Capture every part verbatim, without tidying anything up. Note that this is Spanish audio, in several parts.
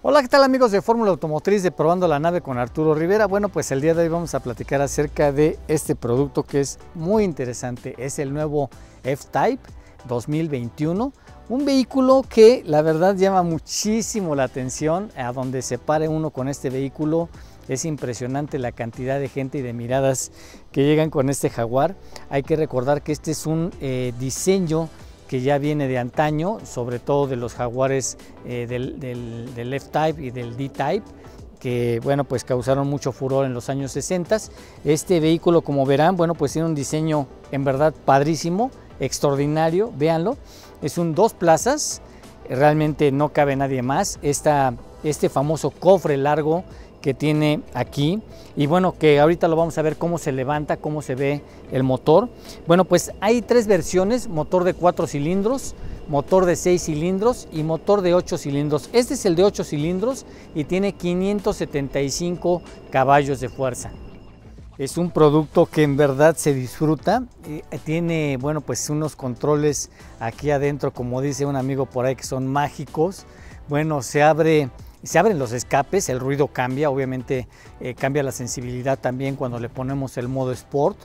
Hola, ¿qué tal amigos de Fórmula Automotriz de Probando la Nave con Arturo Rivera? Bueno, pues el día de hoy vamos a platicar acerca de este producto que es muy interesante. Es el nuevo F-Type dos mil veintiuno, un vehículo que la verdad llama muchísimo la atención. A donde se pare uno con este vehículo es impresionante la cantidad de gente y de miradas que llegan con este Jaguar. Hay que recordar que este es un eh, diseño que ya viene de antaño, sobre todo de los Jaguares eh, del, del, del F-Type y del D-Type, que bueno, pues causaron mucho furor en los años sesenta. Este vehículo, como verán, bueno, pues tiene un diseño en verdad padrísimo, extraordinario, véanlo. Es un dos plazas, realmente no cabe nadie más. Esta, este famoso cofre largo que tiene aquí, y bueno, que ahorita lo vamos a ver cómo se levanta, cómo se ve el motor. Bueno, pues hay tres versiones: motor de cuatro cilindros, motor de seis cilindros y motor de ocho cilindros. Este es el de ocho cilindros y tiene quinientos setenta y cinco caballos de fuerza. Es un producto que en verdad se disfruta. Eh, tiene, bueno, pues unos controles aquí adentro, como dice un amigo por ahí, que son mágicos. Bueno, se abre Se abren los escapes, el ruido cambia, obviamente eh, cambia la sensibilidad también cuando le ponemos el modo Sport.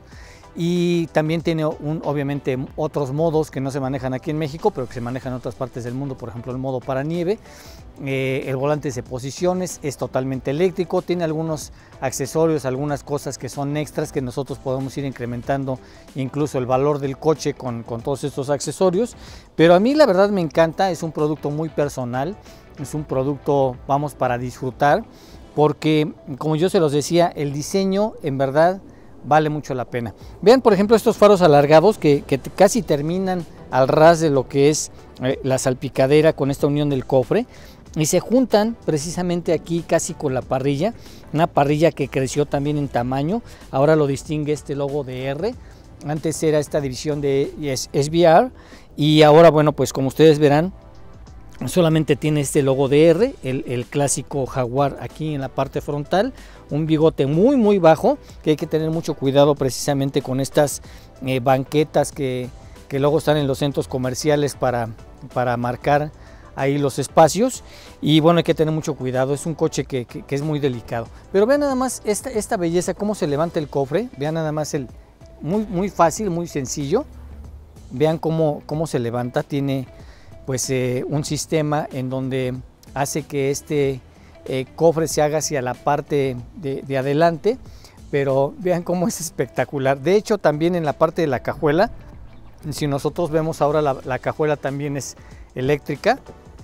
Y también tiene un, obviamente otros modos que no se manejan aquí en México, pero que se manejan en otras partes del mundo, por ejemplo el modo para nieve. Eh, el volante de posiciones es totalmente eléctrico, tiene algunos accesorios, algunas cosas que son extras que nosotros podemos ir incrementando incluso el valor del coche con, con todos estos accesorios. Pero a mí la verdad me encanta, es un producto muy personal. Es un producto, vamos, para disfrutar, porque como yo se los decía, el diseño en verdad vale mucho la pena. Vean, por ejemplo, estos faros alargados que, que casi terminan al ras de lo que es eh, la salpicadera con esta unión del cofre, y se juntan precisamente aquí casi con la parrilla, una parrilla que creció también en tamaño. Ahora lo distingue este logo de R. Antes era esta división de S V R, y ahora, bueno, pues como ustedes verán, solamente tiene este logo de R, el, el clásico Jaguar aquí en la parte frontal, un bigote muy muy bajo, que hay que tener mucho cuidado precisamente con estas eh, banquetas que, que luego están en los centros comerciales para, para marcar ahí los espacios. Y bueno, hay que tener mucho cuidado, es un coche que, que, que es muy delicado. Pero vean nada más esta, esta belleza, cómo se levanta el cofre. Vean nada más, el muy, muy fácil, muy sencillo. Vean cómo, cómo se levanta, tiene pues eh, un sistema en donde hace que este eh, cofre se haga hacia la parte de, de adelante, pero vean cómo es espectacular. De hecho, también en la parte de la cajuela, si nosotros vemos ahora, la, la cajuela también es eléctrica.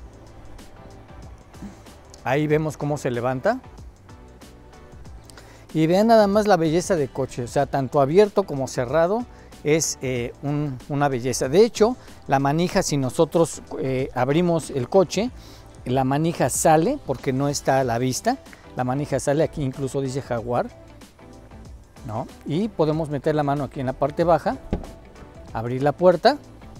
Ahí vemos cómo se levanta. Y vean nada más la belleza del coche, o sea, tanto abierto como cerrado. Es eh, un, una belleza. De hecho, la manija, si nosotros eh, abrimos el coche, la manija sale porque no está a la vista. La manija sale, aquí incluso dice Jaguar, ¿no? Y podemos meter la mano aquí en la parte baja, abrir la puerta,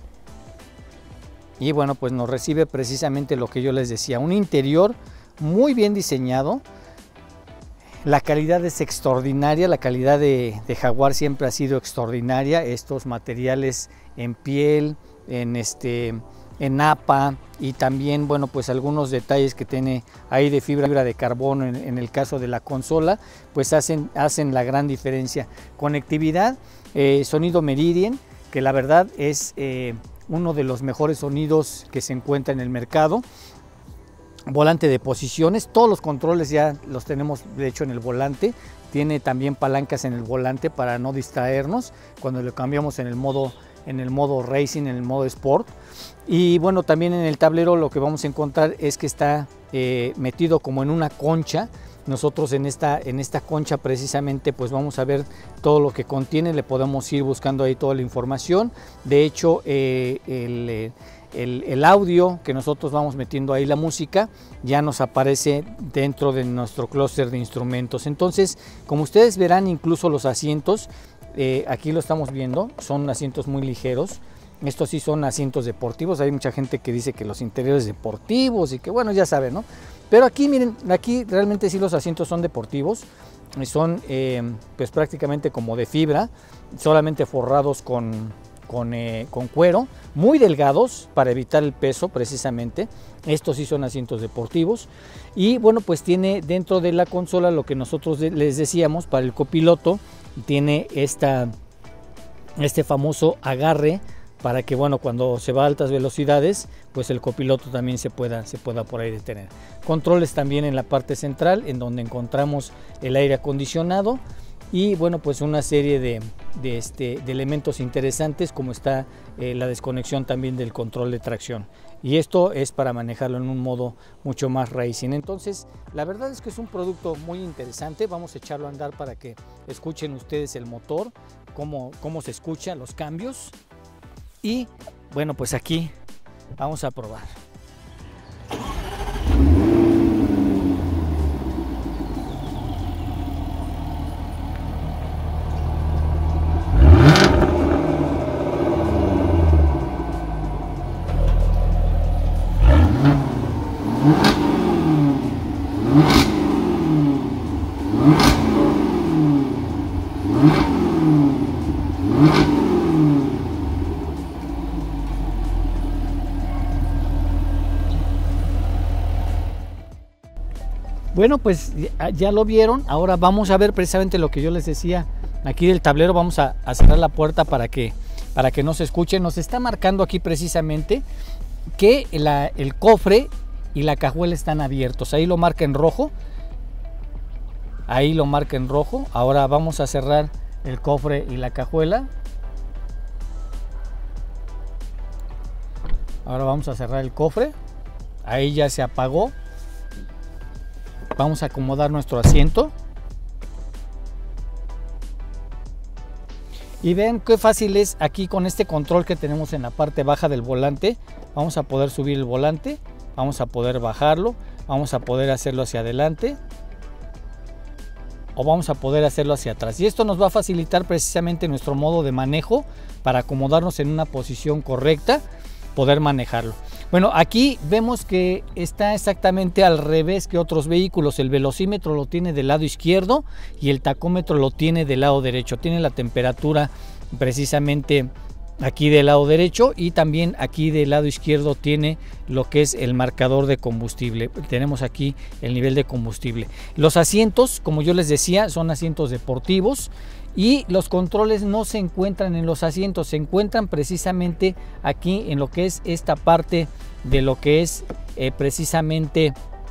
y bueno, pues nos recibe precisamente lo que yo les decía, un interior muy bien diseñado. La calidad es extraordinaria, la calidad de, de Jaguar siempre ha sido extraordinaria. Estos materiales en piel, en, este, en napa, y también, bueno, pues algunos detalles que tiene ahí de fibra, fibra de carbono en, en el caso de la consola, pues hacen, hacen la gran diferencia. Conectividad, eh, sonido Meridian, que la verdad es eh, uno de los mejores sonidos que se encuentra en el mercado. Volante de posiciones, todos los controles ya los tenemos de hecho en el volante. Tiene también palancas en el volante para no distraernos cuando lo cambiamos en el modo, en el modo Racing, en el modo Sport. Y bueno, también en el tablero lo que vamos a encontrar es que está eh, metido como en una concha. Nosotros en esta, en esta concha precisamente pues vamos a ver todo lo que contiene, le podemos ir buscando ahí toda la información. De hecho, eh, el... Eh, El, el audio que nosotros vamos metiendo ahí, la música, ya nos aparece dentro de nuestro clúster de instrumentos. Entonces, como ustedes verán, incluso los asientos, eh, aquí lo estamos viendo, son asientos muy ligeros. Estos sí son asientos deportivos. Hay mucha gente que dice que los interiores deportivos y que bueno, ya saben, ¿no? Pero aquí miren, aquí realmente sí los asientos son deportivos. Son eh, pues prácticamente como de fibra, solamente forrados con con, eh, con cuero, muy delgados para evitar el peso precisamente. Estos sí son asientos deportivos. Y bueno, pues tiene dentro de la consola lo que nosotros les decíamos para el copiloto, tiene esta, este famoso agarre para que, bueno, cuando se va a altas velocidades, pues el copiloto también se pueda, se pueda por ahí detener. Controles también en la parte central, en donde encontramos el aire acondicionado y, bueno, pues una serie de, de, este, de elementos interesantes, como está eh, la desconexión también del control de tracción. Y esto es para manejarlo en un modo mucho más racing. Entonces, la verdad es que es un producto muy interesante. Vamos a echarlo a andar para que escuchen ustedes el motor, cómo, cómo se escuchan los cambios. Y bueno, pues aquí vamos a probar. Bueno, pues ya lo vieron. Ahora vamos a ver precisamente lo que yo les decía aquí del tablero. Vamos a, a cerrar la puerta para que, para que no se escuche. Nos está marcando aquí precisamente que la, el cofre y la cajuela están abiertos. Ahí lo marca en rojo. Ahí lo marca en rojo. Ahora vamos a cerrar el cofre y la cajuela. Ahora vamos a cerrar el cofre. Ahí ya se apagó. Vamos a acomodar nuestro asiento. Y vean qué fácil es aquí con este control que tenemos en la parte baja del volante. Vamos a poder subir el volante, vamos a poder bajarlo, vamos a poder hacerlo hacia adelante o vamos a poder hacerlo hacia atrás. Y esto nos va a facilitar precisamente nuestro modo de manejo para acomodarnos en una posición correcta, poder manejarlo. Bueno, aquí vemos que está exactamente al revés que otros vehículos. El velocímetro lo tiene del lado izquierdo y el tacómetro lo tiene del lado derecho. Tiene la temperatura precisamente aquí del lado derecho y también aquí del lado izquierdo tiene lo que es el marcador de combustible. Tenemos aquí el nivel de combustible. Los asientos, como yo les decía, son asientos deportivos. Y los controles no se encuentran en los asientos, se encuentran precisamente aquí en lo que es esta parte de lo que es eh, precisamente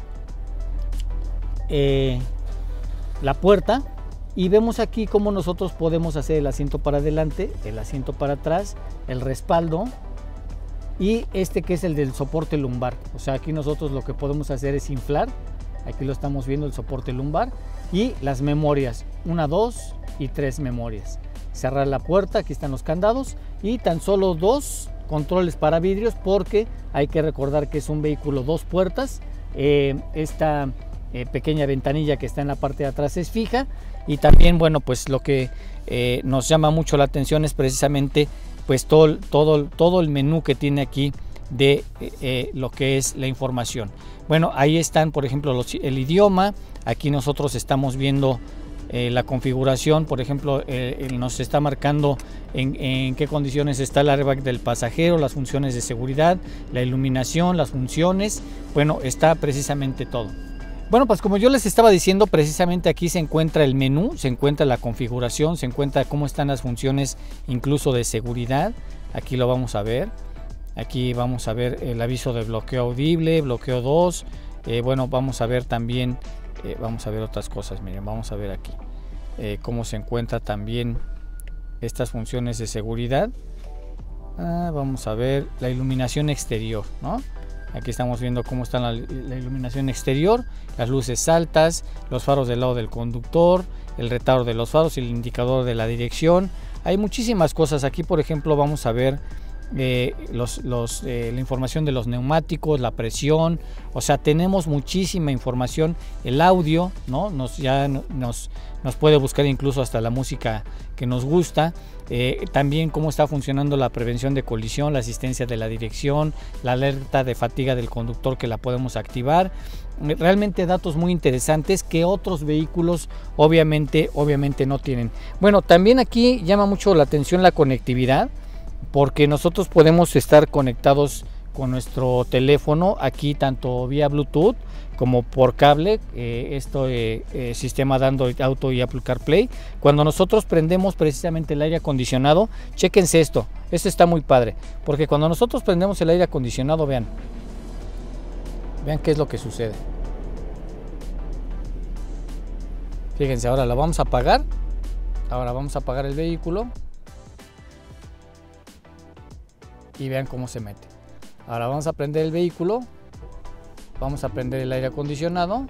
eh, la puerta. Y vemos aquí cómo nosotros podemos hacer el asiento para adelante, el asiento para atrás, el respaldo y este que es el del soporte lumbar. O sea, aquí nosotros lo que podemos hacer es inflar. Aquí lo estamos viendo, el soporte lumbar y las memorias, una, dos y tres memorias. Cerrar la puerta, aquí están los candados y tan solo dos controles para vidrios porque hay que recordar que es un vehículo dos puertas. Eh, esta eh, pequeña ventanilla que está en la parte de atrás es fija y también, bueno, pues lo que eh, nos llama mucho la atención es precisamente pues todo, todo, todo el menú que tiene aquí de eh, lo que es la información. Bueno, ahí están, por ejemplo, los, el idioma. Aquí nosotros estamos viendo eh, la configuración. Por ejemplo, eh, nos está marcando en, en qué condiciones está el airbag del pasajero, las funciones de seguridad, la iluminación, las funciones. Bueno, está precisamente todo. Bueno, pues como yo les estaba diciendo, precisamente aquí se encuentra el menú, se encuentra la configuración, se encuentra cómo están las funciones incluso de seguridad. Aquí lo vamos a ver. Aquí vamos a ver el aviso de bloqueo audible, bloqueo dos. Eh, bueno, vamos a ver también, eh, vamos a ver otras cosas. Miren, vamos a ver aquí eh, cómo se encuentra también estas funciones de seguridad. Ah, vamos a ver la iluminación exterior, ¿no? Aquí estamos viendo cómo está la, la iluminación exterior, las luces altas, los faros del lado del conductor, el retardo de los faros y el indicador de la dirección. Hay muchísimas cosas. Aquí, por ejemplo, vamos a ver Eh, los, los, eh, la información de los neumáticos, la presión. O sea, tenemos muchísima información. El audio, ¿no? Nos, ya nos, nos puede buscar incluso hasta la música que nos gusta. Eh, también cómo está funcionando la prevención de colisión, la asistencia de la dirección, la alerta de fatiga del conductor que la podemos activar. Realmente datos muy interesantes que otros vehículos obviamente, obviamente no tienen. Bueno, también aquí llama mucho la atención la conectividad. porque nosotros podemos estar conectados con nuestro teléfono aquí tanto vía Bluetooth como por cable, eh, esto eh, eh, sistema de Android Auto y Apple CarPlay. Cuando nosotros prendemos precisamente el aire acondicionado, chéquense esto, esto está muy padre, porque cuando nosotros prendemos el aire acondicionado, vean, vean qué es lo que sucede. Fíjense, ahora la vamos a apagar, ahora vamos a apagar el vehículo y vean cómo se mete. Ahora vamos a prender el vehículo, vamos a prender el aire acondicionado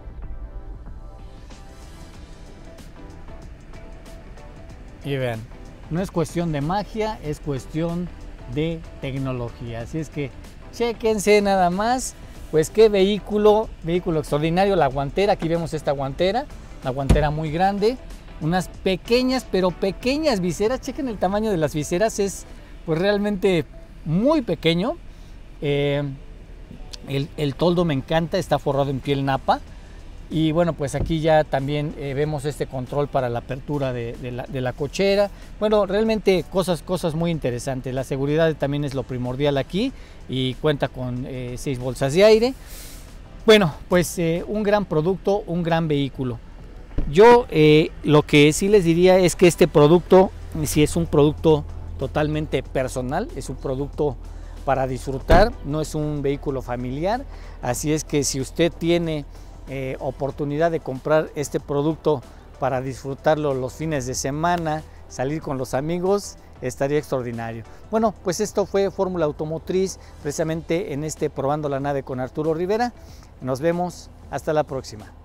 y vean, no es cuestión de magia, es cuestión de tecnología. Así es que chéquense nada más, pues qué vehículo, vehículo extraordinario. La guantera, aquí vemos esta guantera, la guantera muy grande, unas pequeñas, pero pequeñas viseras. Chequen el tamaño de las viseras, es pues realmente muy pequeño. Eh, el, el toldo me encanta, está forrado en piel napa. Y bueno, pues aquí ya también eh, vemos este control para la apertura de, de, la, de la cochera. Bueno, realmente cosas, cosas muy interesantes. La seguridad también es lo primordial aquí y cuenta con eh, seis bolsas de aire. Bueno, pues eh, un gran producto, un gran vehículo. Yo eh, lo que sí les diría es que este producto, si es un producto totalmente personal, es un producto para disfrutar, no es un vehículo familiar. Así es que si usted tiene Eh, oportunidad de comprar este producto para disfrutarlo los fines de semana, salir con los amigos, estaría extraordinario. Bueno, pues esto fue Fórmula Automotriz, precisamente en este Probando la Nave con Arturo Rivera. Nos vemos, hasta la próxima.